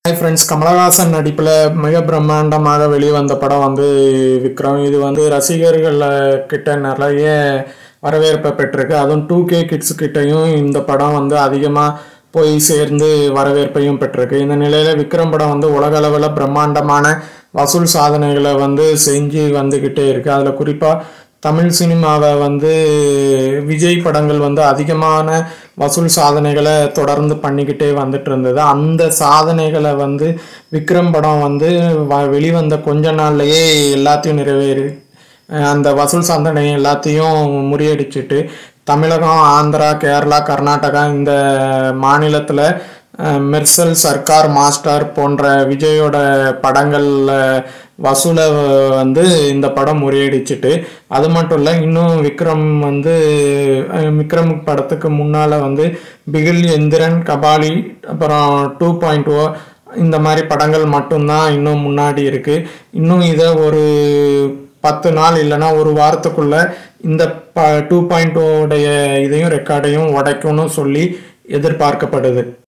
Hi friends, Kamal Haasan நடிப்பில் மிக பிரம்மாண்டமாக வெளிவந்த படம் வந்து விக்ரம். இது வந்து ரசிகர்கள் கிட்ட நிறைய வரவேற்பை பெற்றிருக்கு. அதுவும் 2K கிட்ஸ் கிட்டையும் இந்த படம் வந்து அதிகமாக போய் சேர்ந்து வரவேற்பையும் பெற்றிருக்கு. இந்த நிலையில் விக்ரம் படம் வந்து உலக அளவில் பிரம்மாண்டமான வசூல் சாதனைகளை வந்து செஞ்சு வந்துக்கிட்டே இருக்குது. அதில் குறிப்பாக தமிழ் சினிமாவை வந்து விஜய் படங்கள் வந்து அதிகமான வசூல் சாதனைகளை தொடர்ந்து பண்ணிக்கிட்டே வந்துட்டு இருந்தது. அந்த சாதனைகளை வந்து விக்ரம் படம் வந்து வெளிவந்த கொஞ்ச நாள்லயே எல்லாத்தையும் நிறைவேறி அந்த வசூல் சாதனை எல்லாத்தையும் முறியடிச்சிட்டு தமிழகம், ஆந்திரா, கேரளா, கர்நாடகா இந்த மாநிலத்தில் மெர்சல், சர்க்கார், மாஸ்டர் போன்ற விஜயோட படங்களில் வசூலை வந்து இந்த படம் முறியடிச்சிட்டு, அது மட்டும் இல்லை, இன்னும் விக்ரம் படத்துக்கு முன்னால் வந்து பிகில், எந்திரன், கபாலி, அப்புறம் 2.0 இந்த மாதிரி படங்கள் மட்டும்தான் இன்னும் முன்னாடி இருக்குது. இன்னும் இதை ஒரு 10 நாள் இல்லைன்னா ஒரு வாரத்துக்குள்ள இந்த 2.0 இதையும் ரெக்கார்டையும் உடைக்கும்னு சொல்லி எதிர்பார்க்கப்படுது.